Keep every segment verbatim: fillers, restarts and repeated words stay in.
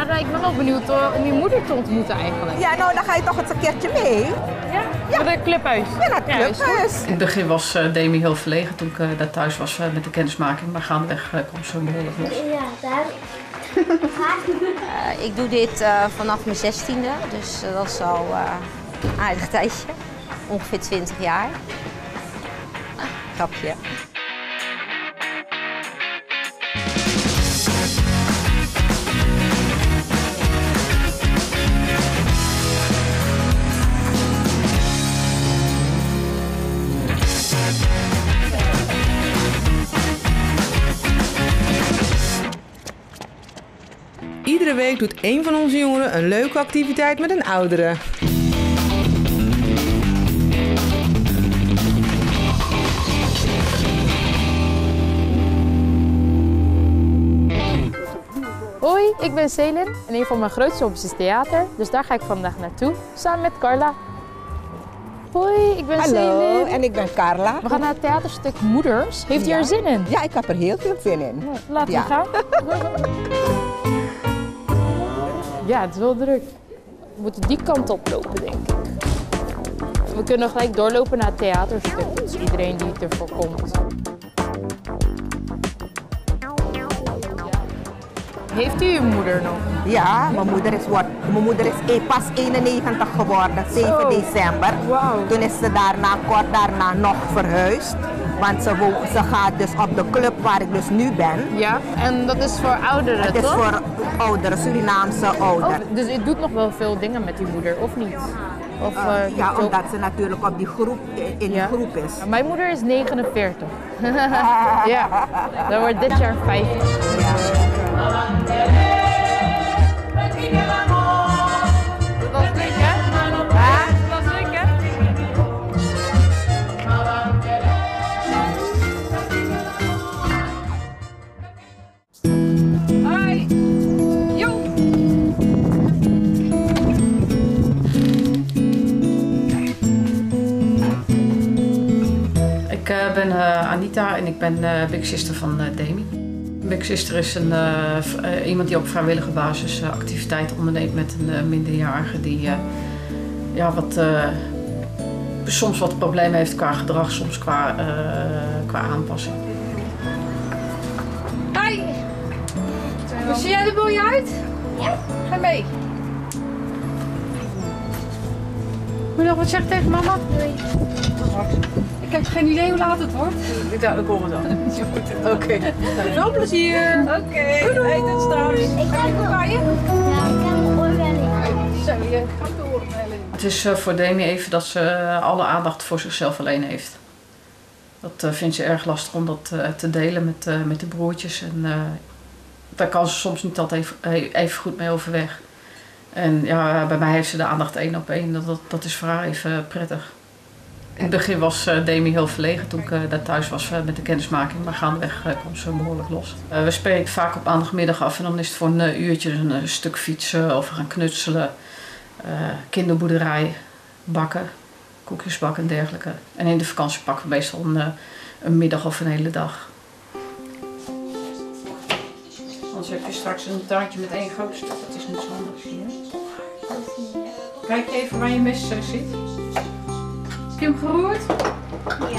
Maar uh, ik ben wel benieuwd uh, om je moeder te ontmoeten eigenlijk. Ja, nou dan ga je toch eens een keertje mee? Ja? Ja. Naar het clubhuis? Ja, naar het clubhuis. In het begin was uh, Demi heel verlegen toen ik uh, daar thuis was uh, met de kennismaking. Maar gaandeweg uh, kwam ze behoorlijk los. Ja, daar. uh, ik doe dit uh, vanaf mijn zestiende, dus uh, dat is al uh, een aardig tijdje. Ongeveer twintig jaar. Ah, grapje. Iedere week doet een van onze jongeren een leuke activiteit met een oudere. Hoi, ik ben Selin en een van mijn grootste hobby's is theater, dus daar ga ik vandaag naartoe, samen met Carla. Hoi, ik ben Hallo, Selin. en ik ben Carla. We gaan naar het theaterstuk Moeders. Heeft u Ja. er zin in? Ja, ik heb er heel veel zin in. Nou, laten Ja. we gaan. Ja, het is wel druk. We moeten die kant op lopen, denk ik. We kunnen gelijk doorlopen naar het theaterstuk, dus iedereen die ervoor komt. Heeft u uw moeder nog? Ja, mijn moeder is, wordt, mijn moeder is pas eenennegentig geworden, zeven Zo. december. Wauw. Toen is ze daarna, kort daarna nog verhuisd. Want ze, wo- ze gaat dus op de club waar ik dus nu ben. Ja, en dat is voor ouderen, Het is toch? voor ouderen, Surinaamse ouderen. Oh, dus u doet nog wel veel dingen met uw moeder, of niet? Of, Uh, uh, ja, zo- omdat ze natuurlijk op die groep, in Ja. die groep is. Mijn moeder is negenenveertig. Ja, dat wordt dit jaar vijftig. Dat was leuk, hè? Ja, dat was leuk, hè? Hoi! Jo! Ik uh, ben uh, Anita en ik ben uh, Big Sister van uh, Demi. Big Sister is een, uh, v- uh, iemand die op vrijwillige basis uh, activiteiten onderneemt met een uh, minderjarige die uh, ja, wat, uh, soms wat problemen heeft qua gedrag, soms qua, uh, qua aanpassing. Hoi! Hoe zie jij er mooi uit? Ja. Ga mee. Moet je nog wat zeggen tegen mama? Doei. Ik heb geen idee hoe laat het wordt. Ja, dat komen we dan. Oké. Veel plezier. Oké. Okay. Doei. Hey, tot straks. Ik ga Hoe ga je? Ja, ik heb een oorwelling. Zo, je gaat de oorwelling. Het is uh, voor Demi even dat ze uh, alle aandacht voor zichzelf alleen heeft. Dat uh, vindt ze erg lastig om dat uh, te delen met, uh, met de broertjes. En uh, daar kan ze soms niet altijd even, even goed mee overweg. En ja, bij mij heeft ze de aandacht één op één. Dat, dat, dat is voor haar even prettig. In het begin was uh, Demi heel verlegen toen ik uh, daar thuis was uh, met de kennismaking. Maar gaandeweg uh, kwam ze behoorlijk los. Uh, we spreken vaak op maandagmiddag af en dan is het voor een uh, uurtje een uh, stuk fietsen of we gaan knutselen. Uh, kinderboerderij, bakken, koekjes bakken en dergelijke. En in de vakantie pakken we meestal een, uh, een middag of een hele dag. Anders heb je straks een taartje met één groot stuk. Dat is niet zo handig, zie je. Kijk even waar je mes uh, zit. Heb je hem geroerd? Ja.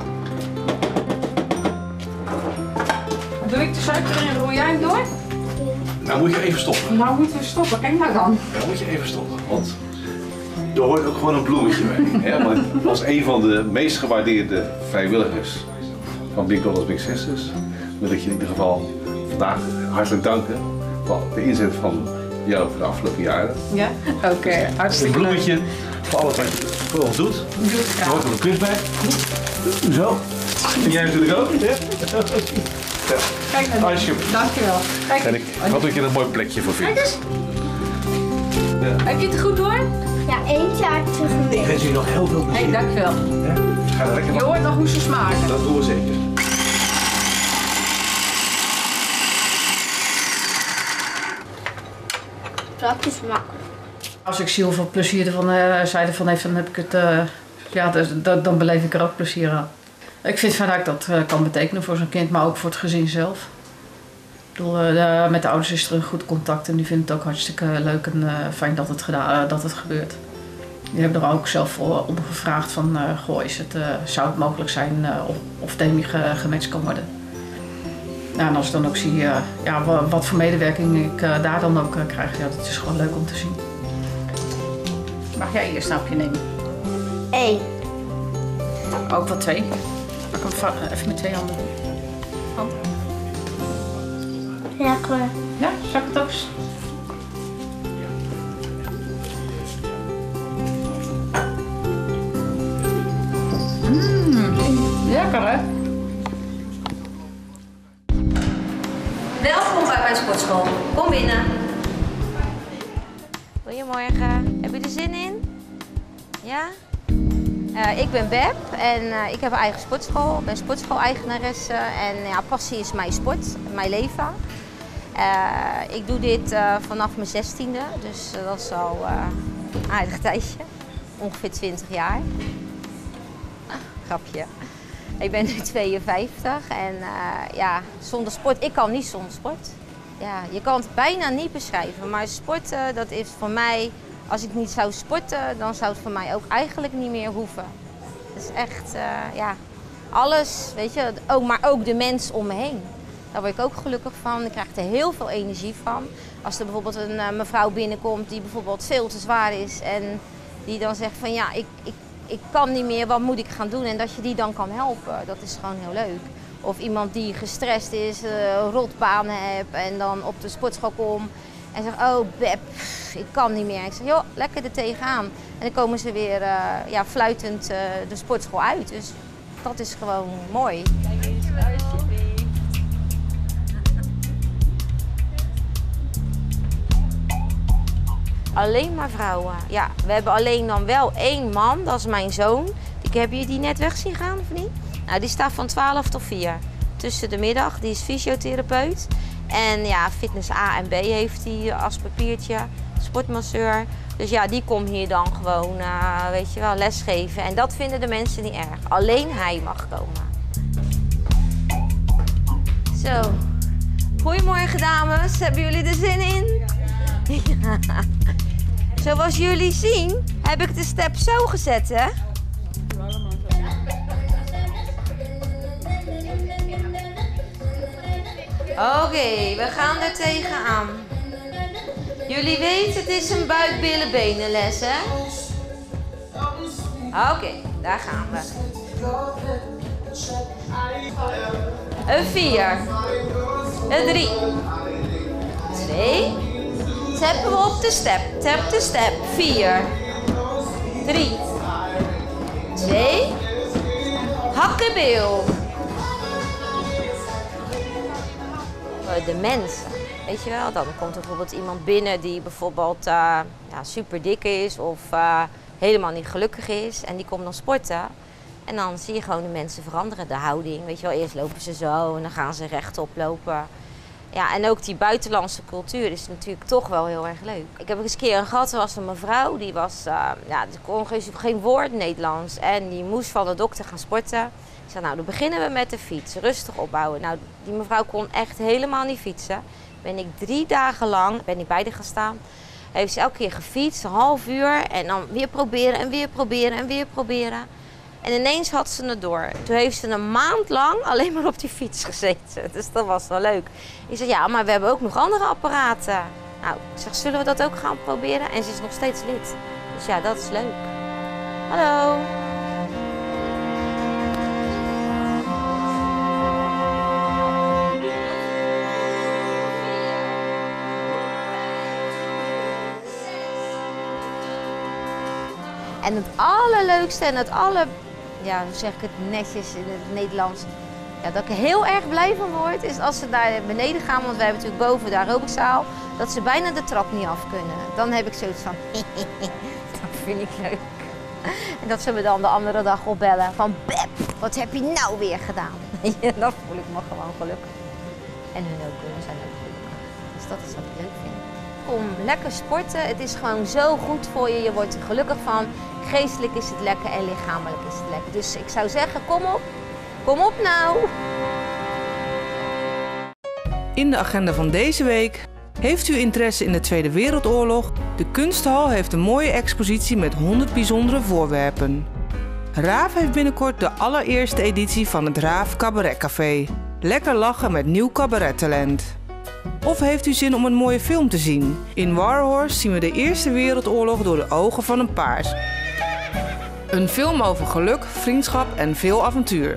Doe ik de suiker erin en roer jij hem door? Nou moet je even stoppen. Nou moeten we stoppen, kijk nou dan. Nou moet je even stoppen, want er hoort ook gewoon een bloemetje bij. Hè? Want als een van de meest gewaardeerde vrijwilligers van Big Brothers Big Sisters wil ik je in ieder geval vandaag hartelijk danken voor de inzet van jou voor de afgelopen jaren. Ja? Oké, okay, Een hartstikke leuk. bloemetje voor alles wat je voor ons doet. Er hoort er een prijs bij. Zo. En jij natuurlijk ook. Ja? Kijk nou. Alsjeblieft. Dankjewel. Kijk, En ik hoop dat je er een mooi plekje voor vindt. Ja. heb je het goed door? Ja, één taartje Ik geweest. wens je nog heel veel plezier. Hey, dankjewel. Ja? Ga er lekker Je van. hoort nog hoe ze smaken. Dat doen we zeker. Praktisch makkelijk. Als ik zie hoeveel plezier ervan, uh, zij ervan heeft, dan heb ik het, uh, ja, dus, dat, dan beleef ik er ook plezier aan. Ik vind van dat ik dat uh, kan betekenen voor zo'n kind, maar ook voor het gezin zelf. Ik bedoel, de, met de ouders is er een goed contact en die vinden het ook hartstikke leuk en uh, fijn dat het, gedaan, uh, dat het gebeurt. Die hebben er ook zelf om gevraagd van, uh, goh, is het, uh, zou het mogelijk zijn uh, of, of Demi ge, gematcht kan worden. Nou, en als ik dan ook zie uh, ja, wat, wat voor medewerking ik uh, daar dan ook uh, krijg, ja, dat is gewoon leuk om te zien. Mag jij eerst een hapje nemen? Eén. Ook wel twee. Mag ik hem even met twee handen doen? Hand. Ja, klaar. Ja, zal ik het ook eens? Mmm, lekker hè? Welkom bij mijn sportschool. Kom binnen. Goedemorgen. Heb je er zin in? Ja? Uh, ik ben Beb en uh, ik heb een eigen sportschool. Ik ben sportschool-eigenaresse en ja, passie is mijn sport, mijn leven. Uh, ik doe dit uh, vanaf mijn zestiende, dus uh, dat is al uh, een aardig tijdje. Ongeveer twintig jaar. Ah, grapje. Ik ben nu tweeënvijftig en uh, ja, zonder sport, ik kan niet zonder sport. Ja, je kan het bijna niet beschrijven, maar sporten, dat is voor mij, als ik niet zou sporten, dan zou het voor mij ook eigenlijk niet meer hoeven. Het is echt, uh, ja, alles, weet je, ook, maar ook de mensen om me heen. Daar word ik ook gelukkig van. Ik krijg er heel veel energie van. Als er bijvoorbeeld een uh, mevrouw binnenkomt die bijvoorbeeld veel te zwaar is en die dan zegt van ja, ik, ik, ik kan niet meer, wat moet ik gaan doen? En dat je die dan kan helpen, dat is gewoon heel leuk. Of iemand die gestrest is, uh, rotbanen heeft en dan op de sportschool komt en zegt, oh Beb, ik kan niet meer. Ik zeg, joh, lekker er tegenaan. En dan komen ze weer uh, ja, fluitend uh, de sportschool uit. Dus dat is gewoon mooi. Alleen maar vrouwen. Ja, we hebben alleen dan wel één man, dat is mijn zoon. Ik heb je die net weg zien gaan, of niet? Nou, die staat van twaalf tot vier. Tussen de middag, die is fysiotherapeut. En ja, fitness A en B heeft hij als papiertje, sportmasseur. Dus ja, die komt hier dan gewoon, uh, weet je wel, lesgeven. En dat vinden de mensen niet erg. Alleen hij mag komen. Zo. Goedemorgen dames, hebben jullie er zin in? Ja. Zoals jullie zien, heb ik de step zo gezet, hè? Oké, okay, we gaan er tegenaan. Jullie weten, het is een buik-billen-benen-les, hè? Oké, okay, daar gaan we. Een vier. Een drie. Twee. Tappen we op de step. Tap de step. Vier. Drie. Twee. Hakkenbeel. De mensen, weet je wel, dan komt er bijvoorbeeld iemand binnen die bijvoorbeeld uh, ja, super dik is of uh, helemaal niet gelukkig is en die komt dan sporten. En dan zie je gewoon de mensen veranderen, de houding, weet je wel, eerst lopen ze zo en dan gaan ze rechtop lopen. Ja, en ook die buitenlandse cultuur is natuurlijk toch wel heel erg leuk. Ik heb eens een keer gehad, er was een mevrouw, die was, uh, ja, die kon geen, geen woord Nederlands en die moest van de dokter gaan sporten. Ik zei, nou, dan beginnen we met de fiets, rustig opbouwen. Nou, die mevrouw kon echt helemaal niet fietsen. Ben ik drie dagen lang, ben ik bij haar gaan staan, heeft ze elke keer gefietst, een half uur en dan weer proberen en weer proberen en weer proberen. En ineens had ze het door. Toen heeft ze een maand lang alleen maar op die fiets gezeten. Dus dat was wel leuk. Ik zei, ja, maar we hebben ook nog andere apparaten. Nou, ik zeg, zullen we dat ook gaan proberen? En ze is nog steeds lid. Dus ja, dat is leuk. Hallo. En het allerleukste en het aller, ja, hoe zeg ik het netjes in het Nederlands, ja, dat ik er heel erg blij van word, is als ze naar beneden gaan, want wij hebben natuurlijk boven de aerobiczaal, dat ze bijna de trap niet af kunnen. Dan heb ik zoiets van, dat vind ik leuk. En dat ze me dan de andere dag opbellen van, Beb, wat heb je nou weer gedaan? Ja, dan voel ik me gewoon gelukkig. En hun ook, hun zijn ook gelukkig. Dus dat is wat ik leuk vind. Kom lekker sporten, het is gewoon zo goed voor je, je wordt er gelukkig van. Geestelijk is het lekker en lichamelijk is het lekker. Dus ik zou zeggen, kom op, kom op nou! In de agenda van deze week. Heeft u interesse in de Tweede Wereldoorlog? De Kunsthal heeft een mooie expositie met honderd bijzondere voorwerpen. Raaf heeft binnenkort de allereerste editie van het Raaf Cabaret Café. Lekker lachen met nieuw cabarettalent. Of heeft u zin om een mooie film te zien? In Warhorse zien we de Eerste Wereldoorlog door de ogen van een paard. Een film over geluk, vriendschap en veel avontuur.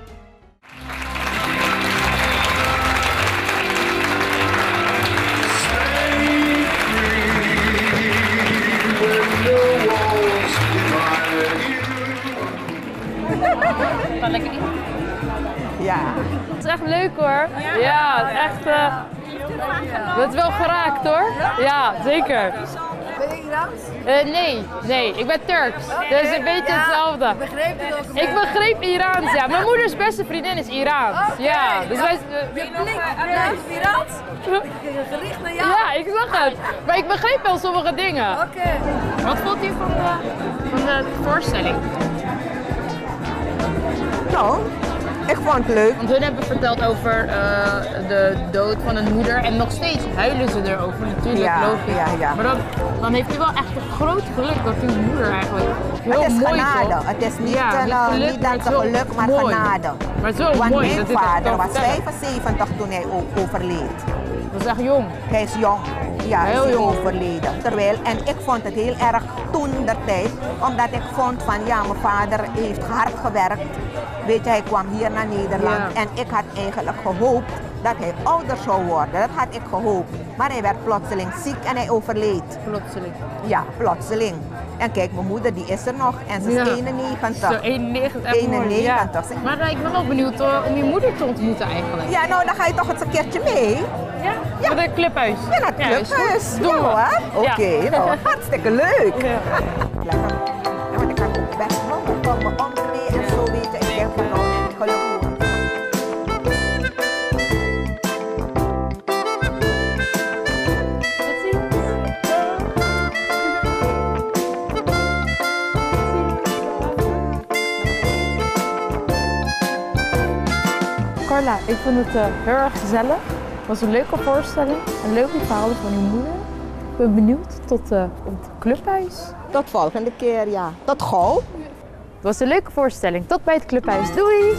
Gaat lekker niet? Ja. Het is echt leuk hoor. Ja, echt. Uh, het is wel geraakt hoor. Ja, zeker. Ben je Iraans? Uh, nee, nee, ik ben Turks. Okay. Dus een beetje ja, hetzelfde. Ik begreep het ook. Ik begreep Iraans, ja. Mijn moeders beste vriendin is Iraans. Okay. Ja, dus wij. Uh, je blik blijft Iraans? Gericht naar jou? Ja, ik zag het. Maar ik begreep wel sommige dingen. Oké. Okay. Wat vond u van de, van de voorstelling? Nou, ik vond het leuk. Want hun hebben verteld over uh, de dood van een moeder en nog steeds huilen ze erover natuurlijk, ja, logisch. Ja, ja. Maar dan, dan heeft u wel echt een groot geluk dat uw moeder eigenlijk heel het is mooi genade. toch? Het is niet, ja, een, niet, geluk, niet dat maar geluk, maar mooi. genade. Maar zo Want mooi. mijn dat vader was vertellen. vijfenzeventig toen hij overleed. Dat is echt jong. Hij is jong. Ja, hij heel is jong. overleden. Terwijl, en ik vond het heel erg toen der tijd, omdat ik vond van ja, mijn vader heeft hard gewerkt. Weet je, hij kwam hier naar Nederland ja. en ik had eigenlijk gehoopt dat hij ouder zou worden. Dat had ik gehoopt. Maar hij werd plotseling ziek en hij overleed. Plotseling? Ja, plotseling. En kijk, mijn moeder die is er nog en ze is ja. eenennegentig. Zo, eenennegentig, echt eenennegentig. Ja. Maar uh, ik ben wel benieuwd uh, om je moeder te ontmoeten eigenlijk. Ja, nou dan ga je toch eens een keertje mee? Ja, ja. Met een clubhuis. Ja, naar het clubhuis. Ja, doen we. Ja, oké, okay, ja. nou, hartstikke leuk. Ja. Lekker. Ja, want ik kan ook best nog van me omkleden en zo, weet je. Ik denk van nou, gelukkig. Carla, ik vond het uh, heel erg gezellig. Het was een leuke voorstelling, een leuke verhaal van uw moeder. Ik ben benieuwd tot uh, het clubhuis. Tot volgende keer, ja. Tot gauw. Het was een leuke voorstelling. Tot bij het clubhuis. Doei!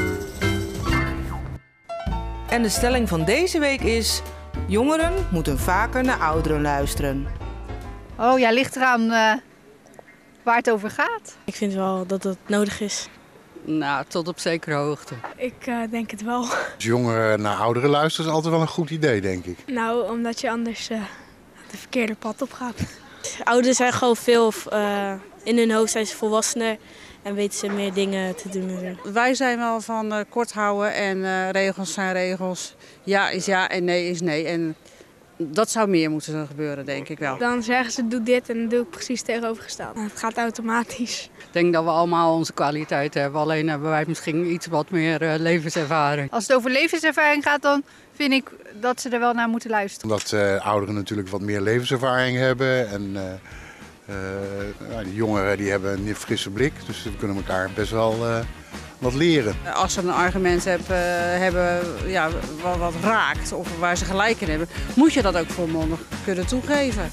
En de stelling van deze week is: jongeren moeten vaker naar ouderen luisteren. Oh ja, ligt eraan uh, waar het over gaat. Ik vind wel dat dat nodig is. Nou, tot op zekere hoogte. Ik uh, denk het wel. Als jongeren naar ouderen luisteren is altijd wel een goed idee, denk ik. Nou, omdat je anders uh, de verkeerde pad op gaat. Ouderen zijn gewoon veel, uh, in hun hoofd zijn ze volwassener en weten ze meer dingen te doen. Wij zijn wel van uh, kort houden en uh, regels zijn regels. Ja is ja en nee is nee. En dat zou meer moeten gebeuren, denk ik wel. Dan zeggen ze doe dit en dan doe ik precies tegenovergesteld. Het gaat automatisch. Ik denk dat we allemaal onze kwaliteit hebben. Alleen hebben wij misschien iets wat meer uh, levenservaring. Als het over levenservaring gaat, dan vind ik dat ze er wel naar moeten luisteren. Omdat uh, ouderen natuurlijk wat meer levenservaring hebben. En uh, uh, nou, die jongeren die hebben een frisse blik. Dus we kunnen elkaar best wel uh, wat leren. Als ze een argument heb, uh, hebben ja, wat, wat raakt of waar ze gelijk in hebben, moet je dat ook volmondig kunnen toegeven.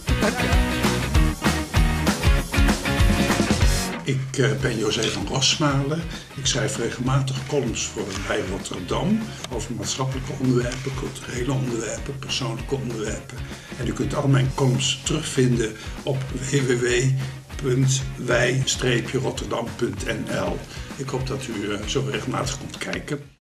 Ik uh, ben José van Rosmalen. Ik schrijf regelmatig columns voor bij Rotterdam over maatschappelijke onderwerpen, culturele onderwerpen, persoonlijke onderwerpen. En u kunt al mijn columns terugvinden op w w w punt wij rotterdam punt n l. Ik hoop dat u uh, zo regelmatig komt kijken.